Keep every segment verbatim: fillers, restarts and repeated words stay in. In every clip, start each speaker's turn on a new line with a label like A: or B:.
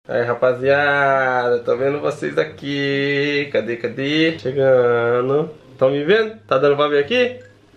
A: Aí, rapaziada, tô vendo vocês aqui. Cadê, cadê? Chegando. Estão me vendo? Tá dando pra ver aqui?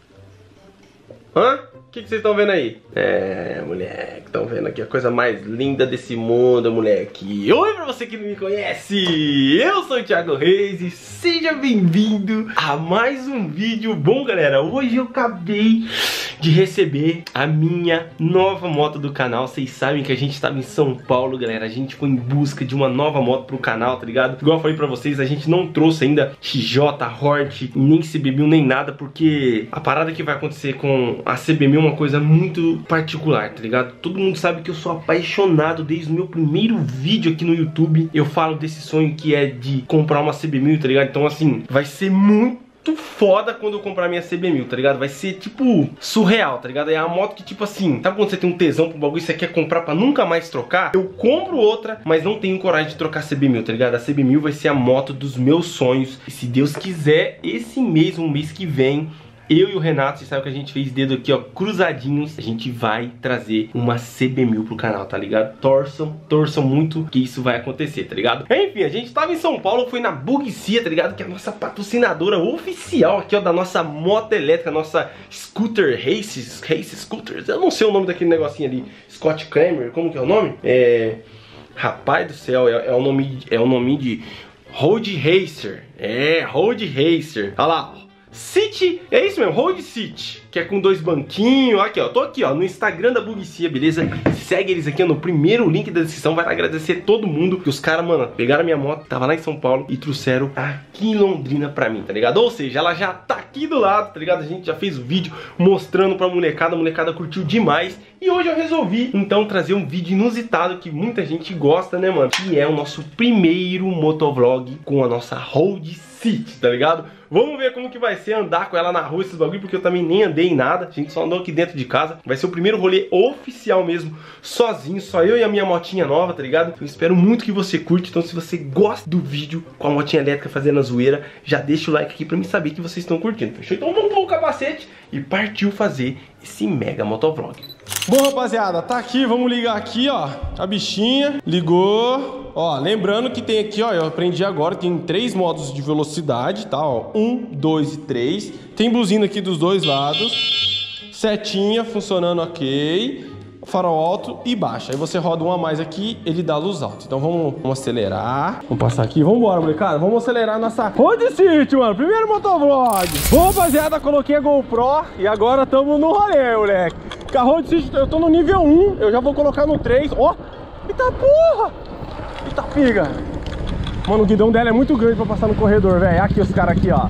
A: Hã? O que, que vocês estão vendo aí? É, moleque, estão vendo aqui a coisa mais linda desse mundo, moleque. Oi pra você que não me conhece, eu sou o Thiago Reis e seja bem-vindo a mais um vídeo. Bom, galera, hoje eu acabei de receber a minha nova moto do canal. Vocês sabem que a gente estava em São Paulo, galera. A gente foi em busca de uma nova moto pro canal, tá ligado? Igual eu falei pra vocês, a gente não trouxe ainda X J, Hornet, nem C B mil, nem nada, porque a parada que vai acontecer com a C B mil é uma coisa muito particular, tá ligado? Todo mundo sabe que eu sou apaixonado desde o meu primeiro vídeo aqui no YouTube. Eu falo desse sonho que é de comprar uma C B mil, tá ligado? Então, assim, vai ser muito muito foda quando eu comprar minha C B mil, tá ligado? Vai ser, tipo, surreal, tá ligado? É uma moto que, tipo assim, sabe quando você tem um tesão pro bagulho e você quer comprar pra nunca mais trocar? Eu compro outra, mas não tenho coragem de trocar C B mil, tá ligado? A C B mil vai ser a moto dos meus sonhos. E se Deus quiser, esse mês, um mês que vem, eu e o Renato, vocês sabem que a gente fez dedo aqui, ó, cruzadinhos. A gente vai trazer uma C B mil pro canal, tá ligado? Torçam, torçam muito que isso vai acontecer, tá ligado? Enfim, a gente tava em São Paulo, foi na Bugicia, tá ligado? Que é a nossa patrocinadora oficial aqui, ó, da nossa moto elétrica, nossa Scooter Races, Race Scooters. Eu não sei o nome daquele negocinho ali, Scott Kramer, como que é o nome? É... Rapaz do céu, é, é o nome, é o nome de Road Racer. É, Road Racer. Olha lá, ó. City, é isso mesmo, Road City, que é com dois banquinhos. Aqui, ó, tô aqui, ó, no Instagram da Bugicia, beleza? Segue eles aqui, ó, no primeiro link da descrição. Vai agradecer todo mundo, que os caras, mano, pegaram a minha moto, tava lá em São Paulo e trouxeram aqui em Londrina pra mim, tá ligado? Ou seja, ela já tá aqui do lado, tá ligado? A gente já fez o vídeo mostrando pra molecada, a molecada curtiu demais. E hoje eu resolvi, então, trazer um vídeo inusitado que muita gente gosta, né, mano? Que é o nosso primeiro motovlog com a nossa Road City, tá ligado? Vamos ver como que vai ser andar com ela na rua, esses bagulho, porque eu também nem andei em nada. A gente só andou aqui dentro de casa. Vai ser o primeiro rolê oficial mesmo, sozinho, só eu e a minha motinha nova, tá ligado? Eu espero muito que você curte. Então, se você gosta do vídeo com a motinha elétrica fazendo a zoeira, já deixa o like aqui pra me saber que vocês estão curtindo, fechou? Então vamos pôr o capacete e partiu fazer esse mega motovlog.
B: Bom, rapaziada, tá aqui, vamos ligar aqui, ó, a bichinha, ligou. Ó, lembrando que tem aqui, ó, eu aprendi agora, tem três modos de velocidade, tá, ó, um, dois e três. Tem buzina aqui dos dois lados, setinha funcionando ok, farol alto e baixo. Aí você roda um a mais aqui, ele dá luz alta. Então vamos, vamos acelerar, vamos passar aqui, vamos embora, molecada. Vamos acelerar nossa Road City, mano, primeiro motovlog. Bom, rapaziada, coloquei a GoPro e agora estamos no rolê, moleque. Com a Road City, eu tô no nível um, eu já vou colocar no três. Ó, eita porra! Eita piga! Mano, o guidão dela é muito grande pra passar no corredor, velho. Aqui os caras aqui, ó.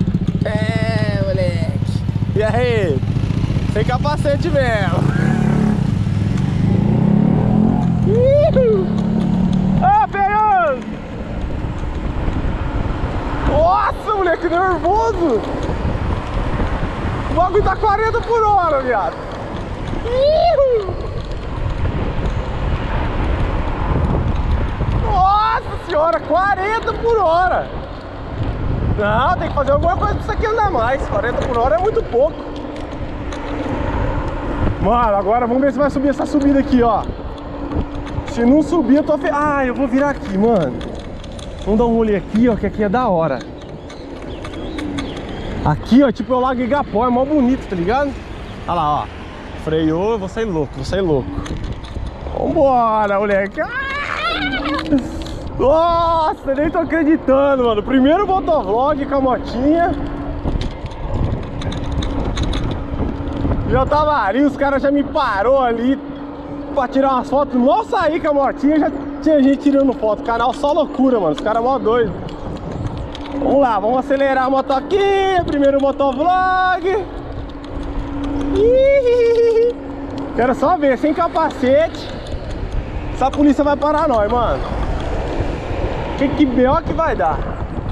B: É, moleque. E aí? Sem capacete mesmo. Ah, Fernando! Nossa, moleque, nervoso! O bagulho tá quarenta por hora, viado. Nossa senhora, quarenta por hora. Não, tem que fazer alguma coisa pra isso aqui andar mais. quarenta por hora é muito pouco. Mano, agora vamos ver se vai subir essa subida aqui, ó. Se não subir, eu tô fe... Ah, eu vou virar aqui, mano. Vamos dar um rolê aqui, ó, que aqui é da hora. Aqui, ó, tipo é o Lago Igapó, é mó bonito, tá ligado? Olha lá, ó. Freou, eu vou sair louco, vou sair louco. Vambora, moleque. Ah! Nossa, nem tô acreditando, mano. Primeiro motovlog com a motinha. Já tava ali, os caras já me parou ali pra tirar umas fotos. Mal saí com a motinha, já tinha gente tirando foto. Canal só loucura, mano. Os caras mó doidos. Vamos lá, vamos acelerar a moto aqui. Primeiro motovlog. Quero só ver, sem capacete, essa polícia vai parar nós, mano. Que que B O que vai dar?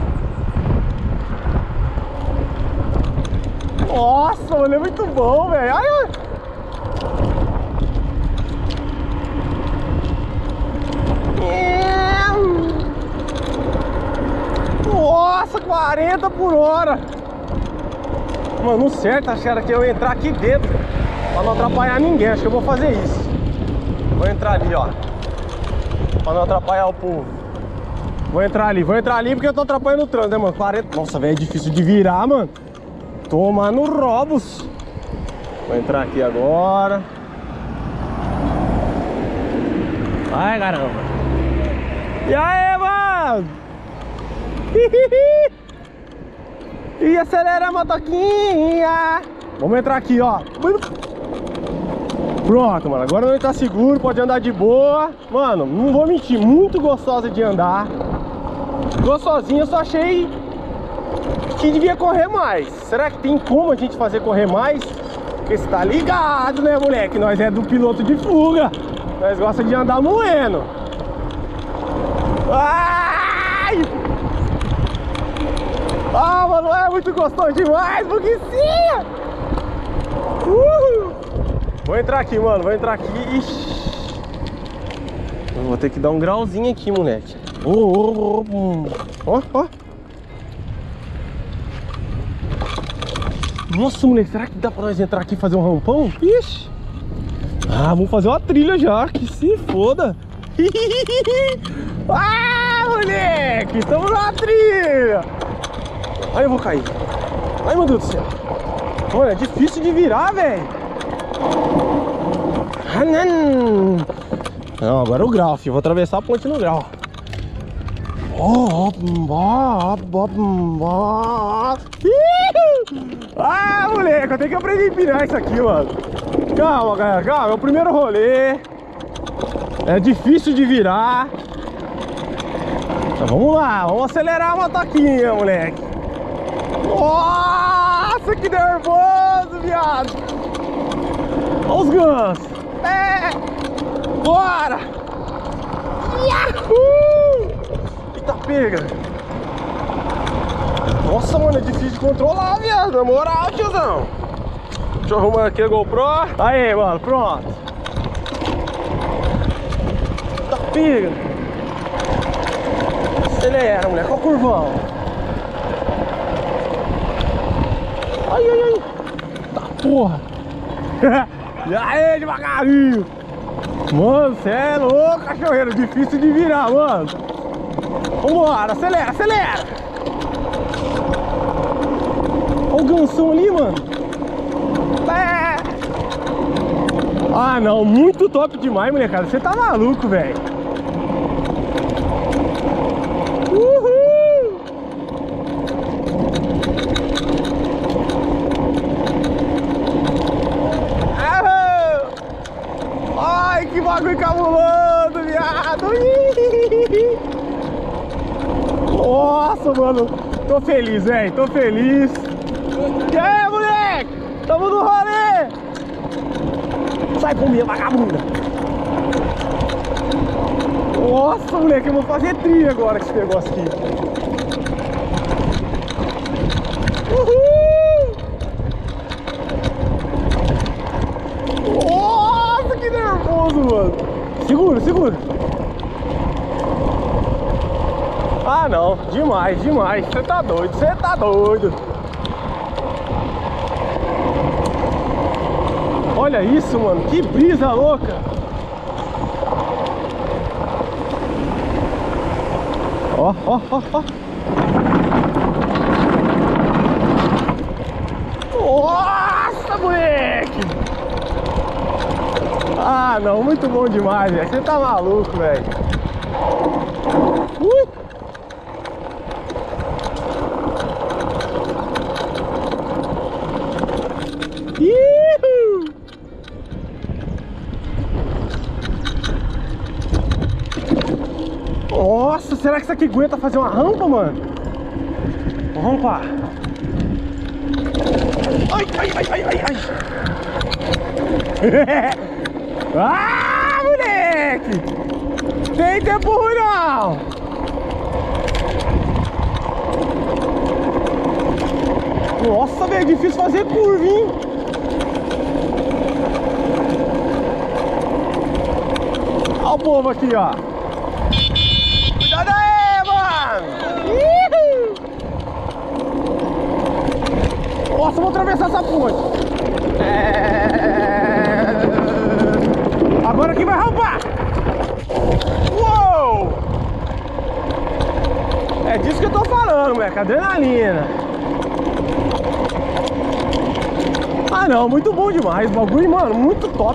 B: Nossa, mano, é muito bom, velho. Ai, ai. Nossa, quarenta por hora. Mano, não certo, acharam que eu ia entrar aqui dentro pra não atrapalhar ninguém. Acho que eu vou fazer isso. Vou entrar ali, ó. Pra não atrapalhar o povo. Vou entrar ali, vou entrar ali porque eu tô atrapalhando o trânsito, né, mano? quarenta... Nossa, velho, é difícil de virar, mano. Toma no Robos. Vou entrar aqui agora. Ai, caramba. E aí, mano? E acelera a motoquinha. Vamos entrar aqui, ó. Pronto, mano. Agora nós tá seguro, pode andar de boa. Mano, não vou mentir, muito gostosa de andar. Gostosinha, eu só achei que devia correr mais. Será que tem como a gente fazer correr mais? Porque você tá ligado, né, moleque? Nós é do piloto de fuga. Nós gosta de andar moendo. Ai! Ah, mano, é muito gostoso demais, buguezinha! Uhul! Vou entrar aqui, mano, vou entrar aqui. Ixi. Eu vou ter que dar um grauzinho aqui, moleque. Ó, ó, ó, ó. Nossa, moleque, será que dá pra nós entrar aqui e fazer um rampão? Ixi. Ah, vamos fazer uma trilha já, que se foda. Ah, moleque, estamos numa trilha. Aí eu vou cair. Ai, meu Deus do céu. Mano, é difícil de virar, velho. Não, agora é o grau, filho. Vou atravessar a ponte no grau. Ah, moleque, eu tenho que aprender a empinar isso aqui, mano. Calma, galera, calma. É o primeiro rolê. É difícil de virar. Então, vamos lá, vamos acelerar a motoquinha, moleque. Nossa, que nervoso, viado. Olha os gansos. É. Bora. Yahoo! Eita, pega. Nossa, mano, é difícil de controlar, viado. Na moral, tiozão. Deixa eu arrumar aqui a GoPro. Aí, mano, pronto. Eita, pega. Acelera, moleque. Olha o curvão. Ai, ai, ai. Tá porra. E aí, devagarinho. Mano, cê é louco, cachorreiro. Difícil de virar, mano. Vambora, acelera, acelera. Olha o gansão ali, mano. É. Ah, não. Muito top demais, molecada. Você tá maluco, velho. Uhul. Ai, que bagulho cabuloso, viado. Nossa, mano. Tô feliz, velho. Tô feliz. E aí, moleque? Tamo no rolê. Sai comigo, vagabunda. Nossa, moleque. Eu vou fazer trilha agora com esse negócio aqui. Uhul. Nossa, que nervoso, mano. Segura, segura. Ah, não. Demais, demais. Você tá doido, você tá doido. Olha isso, mano. Que brisa louca. Ó, ó, ó, ó. Nossa, moleque. Ah, não. Muito bom demais, velho. Você tá maluco, velho. Ui. Nossa, será que isso aqui aguenta fazer uma rampa, mano? Vamos rampar. Ai, ai, ai, ai, ai, ai. Ah, moleque! Tem tempo ruim, não! Nossa, velho, é difícil fazer curva, hein? Olha o povo aqui, ó. Cuidado aí, mano! Uhul. Nossa, vamos atravessar essa ponte. É... Agora quem vai rampar? Uou! É disso que eu tô falando, moleque, adrenalina. Ah não, muito bom demais, o bagulho, mano, muito top.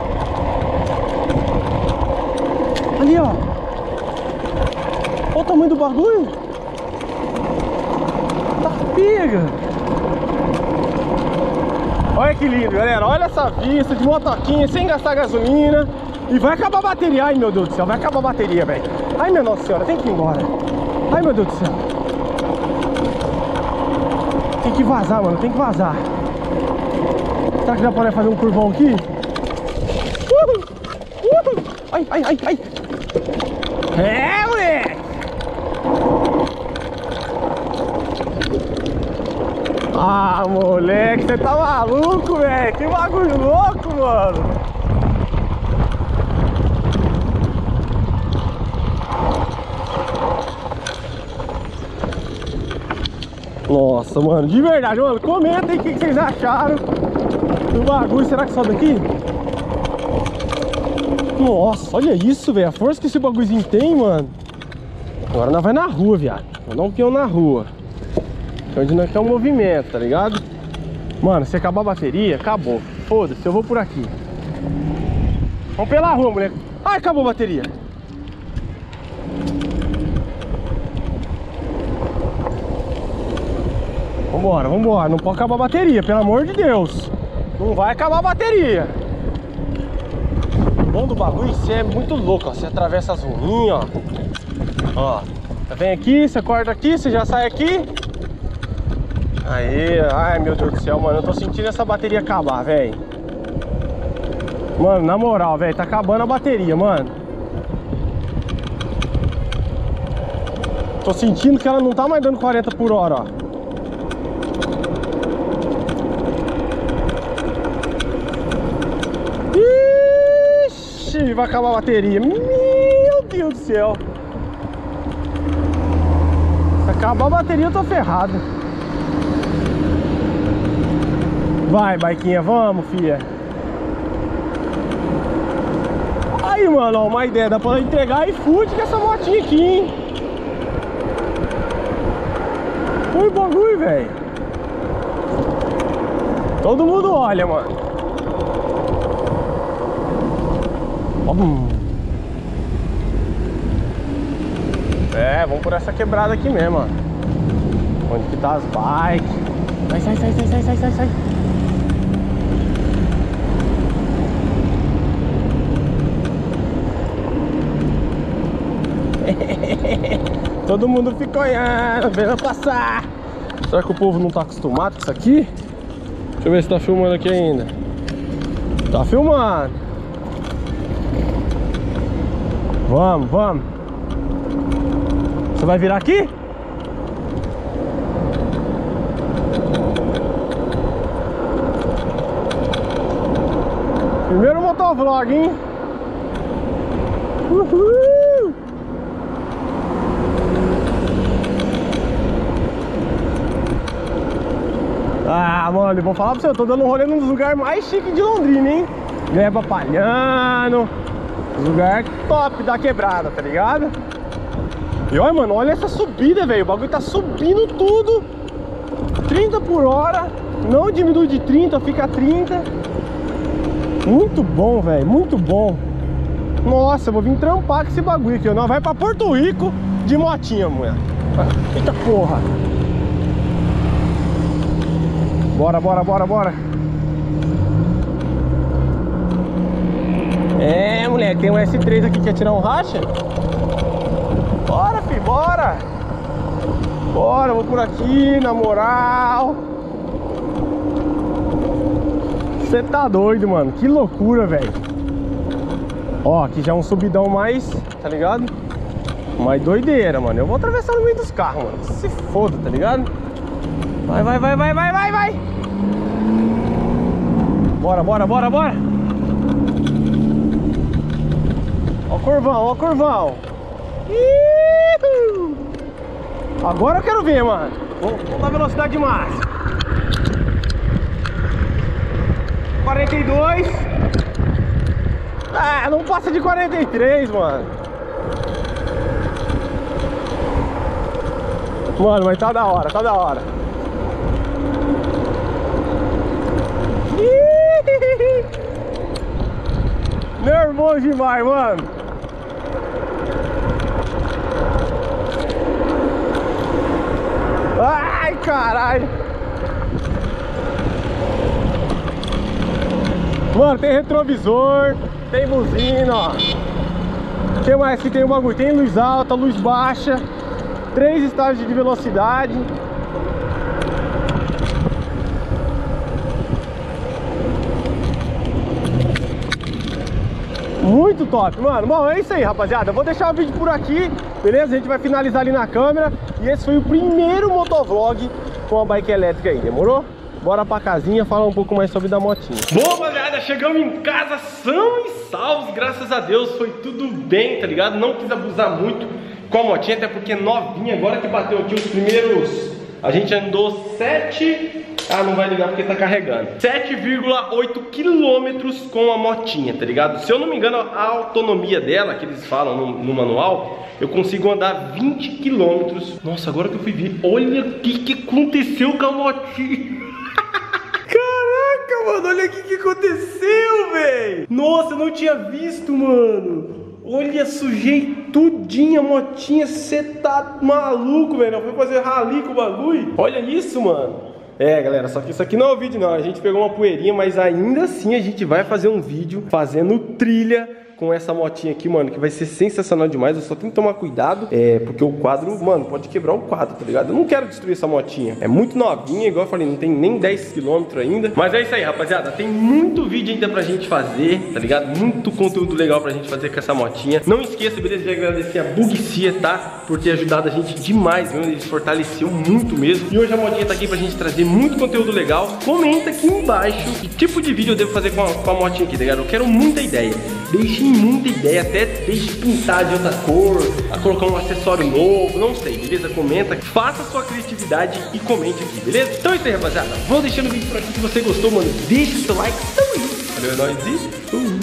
B: Ali, ó. Olha o tamanho do bagulho. Tá pega. Olha que lindo, galera, olha essa vista de motoquinha, sem gastar gasolina. E vai acabar a bateria, ai meu Deus do céu, vai acabar a bateria, velho. Ai minha Nossa Senhora, tem que ir embora. Ai meu Deus do céu. Tem que vazar, mano, tem que vazar. Será que dá pra fazer um curvão aqui? Uhul! Uhul! Ai, ai, ai, ai! É, moleque! Ah, moleque, você tá maluco, velho? Que bagulho louco, mano! Nossa, mano, de verdade, mano, comenta aí o que vocês acharam do bagulho. Será que sobe aqui? Nossa, olha isso, velho, a força que esse bagulhozinho tem, mano. Agora nós vai na rua, viado. Vou dar um peão na rua, onde nós quer um movimento, tá ligado? Mano, se acabar a bateria, acabou. Foda-se, eu vou por aqui. Vamos pela rua, moleque. Ai, acabou a bateria. Vambora, vambora, não pode acabar a bateria, pelo amor de Deus. Não vai acabar a bateria. O bom do bagulho, você é muito louco, ó. Você atravessa as ruinhas, ó. Ó, você vem aqui, você corta aqui, você já sai aqui. Aí, ai meu Deus do céu, mano, eu tô sentindo essa bateria acabar, velho. Mano, na moral, velho, tá acabando a bateria, mano. Tô sentindo que ela não tá mais dando quarenta por hora, ó. Ixi, vai acabar a bateria. Meu Deus do céu. Se acabar a bateria eu tô ferrado. Vai, baiquinha, vamos, filha. Aí, mano, ó, uma ideia. Dá pra entregar iFood com essa motinha aqui, hein? Foi bagulho, velho. Todo mundo olha, mano. Hum. É, vamos por essa quebrada aqui mesmo, ó. Onde que tá as bikes. Sai, sai, sai, sai, sai, sai, sai, sai. Todo mundo fica olhando, vendo passar. Será que o povo não tá acostumado com isso aqui? Deixa eu ver se tá filmando aqui ainda. Tá filmando. Vamos, vamos. Você vai virar aqui? Primeiro motovlog, hein? Uhul! Ah, mano, eu vou falar pra você, eu tô dando um rolê num dos lugares mais chiques de Londrina, hein? Gleba Palhano, lugar top da quebrada, tá ligado? E olha, mano, olha essa subida, velho. O bagulho tá subindo tudo. trinta por hora. Não diminui de trinta, fica trinta. Muito bom, velho, muito bom. Nossa, eu vou vir trampar com esse bagulho aqui, ó. Nós vai pra Porto Rico de motinha, mulher. Eita porra. Bora, bora, bora, bora. É, moleque, tem um S três aqui que quer tirar um racha. Bora, filho, bora. Bora, vou por aqui, na moral. Você tá doido, mano. Que loucura, velho. Ó, aqui já é um subidão mais, tá ligado? Mais doideira, mano. Eu vou atravessar no meio dos carros, mano. Se foda, tá ligado? Vai, vai, vai, vai, vai, vai, vai. Bora, bora, bora, bora. Ó o curvão, ó o curvão. Iuhu! Agora eu quero ver, mano. Vamos, vamos dar velocidade máxima. quarenta e dois. Ah, não passa de quarenta e três, mano. Mano, mas tá da hora, tá da hora. Nervoso demais, mano. Ai, caralho. Mano, tem retrovisor, tem buzina, ó. O que mais que tem o bagulho? Tem luz alta, luz baixa, três estágios de velocidade. Muito top, mano. Bom, é isso aí, rapaziada. Eu vou deixar o vídeo por aqui, beleza? A gente vai finalizar ali na câmera. E esse foi o primeiro motovlog com a bike elétrica aí, demorou? Bora pra casinha falar um pouco mais sobre da motinha. Bom, rapaziada, chegamos em casa são e salvos, graças a Deus, foi tudo bem, tá ligado? Não quis abusar muito com a motinha, até porque novinha, agora que bateu aqui os primeiros... A gente andou sete... Ah, não vai ligar porque tá carregando. sete vírgula oito quilômetros com a motinha, tá ligado? Se eu não me engano, a autonomia dela, que eles falam no, no manual, eu consigo andar vinte quilômetros. Nossa, agora que eu fui ver, olha o que, que aconteceu com a motinha. Caraca, mano, olha o que, que aconteceu, velho. Nossa, eu não tinha visto, mano. Olha, sujei tudinho a motinha. Você tá maluco, velho. Eu fui fazer rali com o bagulho. Olha isso, mano. É, galera, só que isso aqui não é o vídeo não. A gente pegou uma poeirinha, mas ainda assim a gente vai fazer um vídeo fazendo trilha com essa motinha aqui, mano, que vai ser sensacional demais. Eu só tenho que tomar cuidado, é, porque o quadro, mano, pode quebrar o quadro, tá ligado? Eu não quero destruir essa motinha. É muito novinha, igual eu falei, não tem nem dez quilômetros ainda. Mas é isso aí, rapaziada. Tem muito vídeo ainda pra gente fazer, tá ligado? Muito conteúdo legal pra gente fazer com essa motinha. Não esqueça, beleza, de agradecer a Bugcia, tá? Por ter ajudado a gente demais, viu? Eles fortaleceu muito mesmo. E hoje a motinha tá aqui pra gente trazer muito conteúdo legal. Comenta aqui embaixo que tipo de vídeo eu devo fazer com a, com a motinha aqui, tá ligado? Eu quero muita ideia. Deixem muita ideia, até deixe pintar de outra cor, a colocar um acessório novo, não sei, beleza? Comenta, faça a sua criatividade e comente aqui, beleza? Então é isso aí, rapaziada. Vou deixando o vídeo por aqui. Se você gostou, mano, deixa o seu like. Tamo junto. Valeu, é nóis e... Uh.